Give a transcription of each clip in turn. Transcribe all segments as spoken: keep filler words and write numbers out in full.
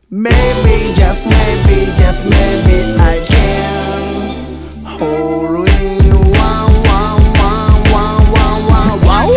Maybe just maybe just maybe I can hold you one one one one one one one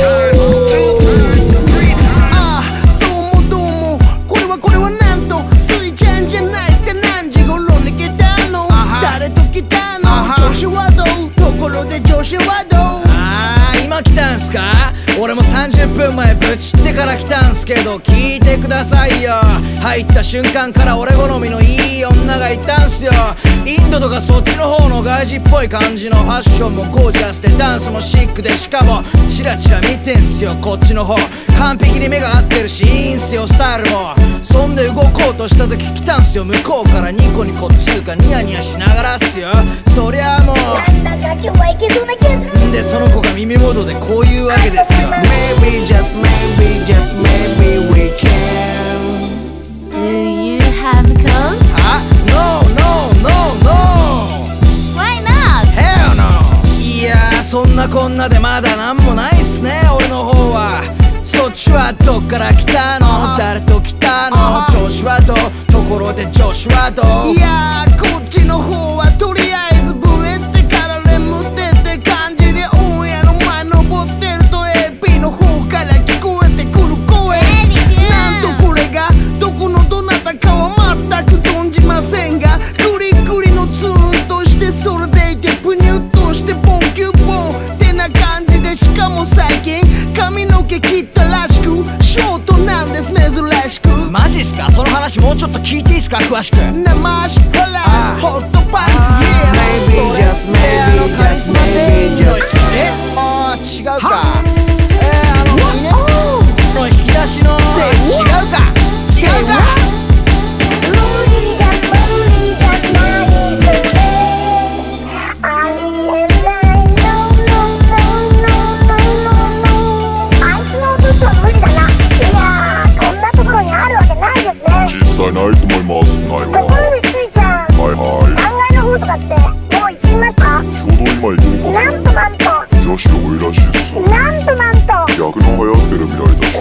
あどうもどうもこれはこれはなんとスイちゃんじゃないすか何時頃に来たの誰と来たの調子はどうところで調子はどうあー今来たんすか俺もさんじゅっぷんまえぶちってから来たんすけど聞いてくださいよ入った瞬間から俺好みのいい女がいたんすよインドとかそっちの方の外人っぽい感じのファッションもゴージャスでダンスもシックでしかもチラチラ見てんすよこっちの方完璧に目が合ってるしいいんすよスタイルもそんで動こうとした時来たんすよ向こうからニコニコっつうかニヤニヤしながらっすよそりゃもうなんだか今日はいけそうな気がするんでその子が耳元でこういうわけですよ Maybe just maybe just maybe we can Do you have a cold? あ No no no no Why not? Hell no いやーそんなこんなでまだなんもないっすね俺の方はそっちはどっから来たの誰と来たの調子はどうところで調子はどういやーこっちの方はとりあえずブエってから眠ってって感じでオンエアの前登ってると エーピー の方から聞こえてくる声なんとこれがどこのどなたかは全く存じませんがクリクリのツーンとしてそれでいてプニュッとしてポンキュッポンってな感じでしかも最近髪の毛切ったらしくショートなんです珍しくマジっすかその話もうちょっと聞いていいっすか詳しく生しハラスホットパンツ Maybe just maybe just maybe just えあー違うかえーあのねの引き出しの違うか違うか Lonely, just lonely, just naive I and I no no no no no no あいつの嘘は無理だないやーこんなところにあるわけないですね実際ないと思いますないわところでスイちゃんはいはいさんがいの方とかってもう行ってみましたちょうど今行こうかなんとなんと女子多いらしいっすなんとなんと逆の流行ってるみたいだ